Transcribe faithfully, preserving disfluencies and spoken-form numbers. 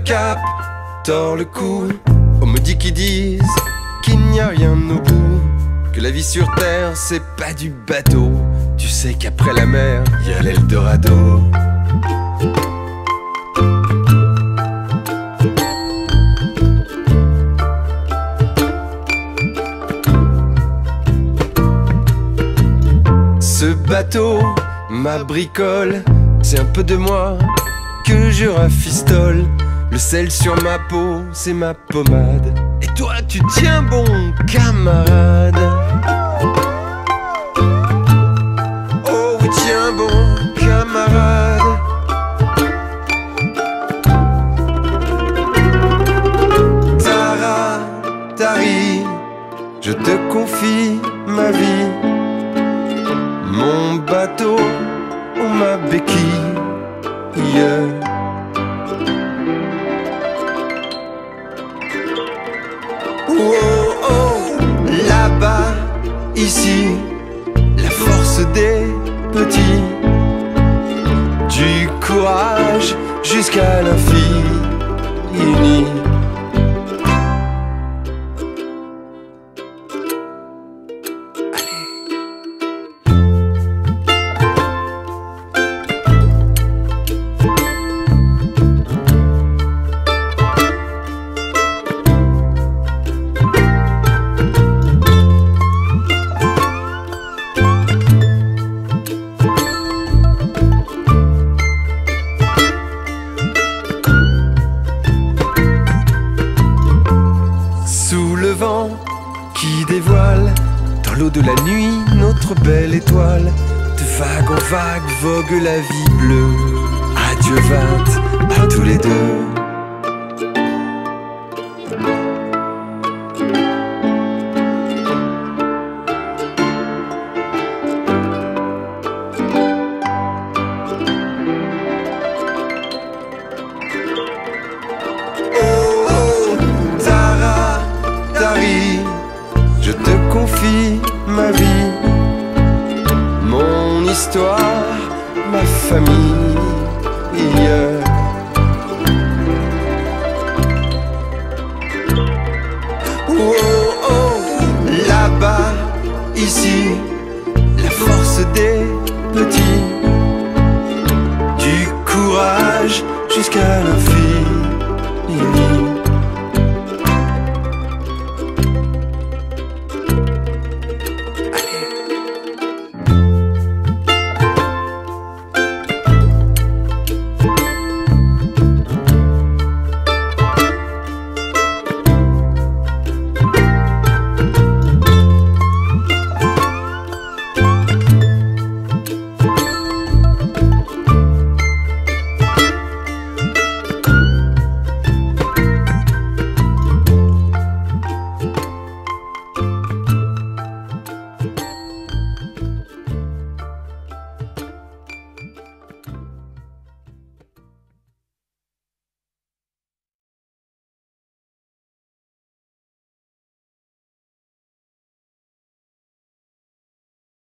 cap, tord le cou aux maudits qui disent qu'il n'y a rien au bout, que la vie sur terre c'est pas du bateau. Tu sais qu'après la mer y a l'Eldorado. Ce bateau, ma bricole, c'est un peu de moi que je rafistole. Le sel sur ma peau, c'est ma pommade. Et toi, tu tiens bon, camarade. Oh oui, tiens bon, camarade. Tara, Tari, je te confie ma vie. Mon bateau, ou ma béquille, yeah. Oh, oh, là-bas, ici, la force des petits, du courage jusqu'à l'infini. Qui dévoile dans l'eau de la nuit notre belle étoile. De vague en vague vogue la vie bleue. Adieu vingt à tous les deux. Je te confie ma vie, mon histoire, ma famille. Oh, oh, là-bas, ici, la force des petits, du courage jusqu'à l'infini.